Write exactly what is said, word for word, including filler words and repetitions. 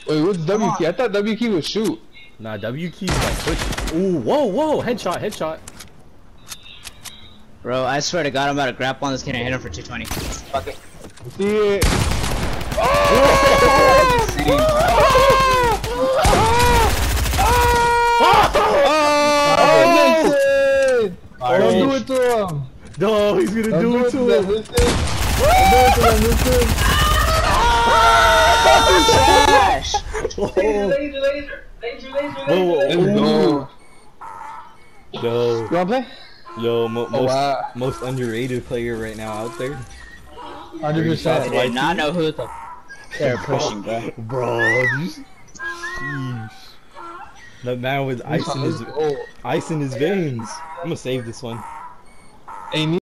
Wait, what's W key? I thought W key was shoot. Nah, W key is like push. Ooh, whoa, whoa, headshot, headshot. Bro, I swear to God, I'm about to grab on this kid and hit him for two twenty. Fuck it. See it. Oh! Oh! Don't do it to him. No, he's gonna do it to him. Don't do it to him. Listen. Trash! Laser, laser, laser, laser, laser, Whoa, laser. whoa, Yo. Yo, You wanna play? yo, mo Oh, most wow. most underrated player right now out there. one hundred I percent. did not know who the they're pushing, bro. Bro, these, sheesh. That man with ice in his Oh. ice in his veins. I'm gonna save this one. Hey,